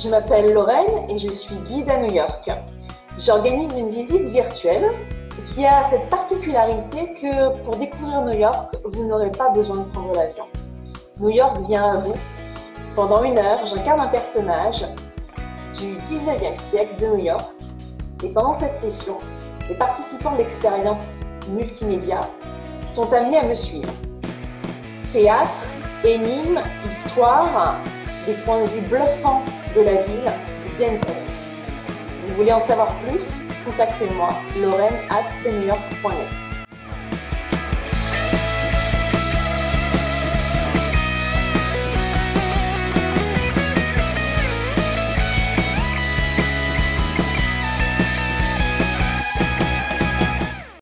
Je m'appelle Lorraine et je suis guide à New York. J'organise une visite virtuelle qui a cette particularité que pour découvrir New York, vous n'aurez pas besoin de prendre l'avion. New York vient à vous. Pendant 1 heure, j'incarne un personnage du 19e siècle de New York. Et pendant cette session, les participants de l'expérience multimédia sont amenés à me suivre. Théâtre, énigmes, histoire, des points de vue bluffants de la ville viennent à vous. Vous voulez en savoir plus? Contactez-moi, lorraine@cnewyork.net.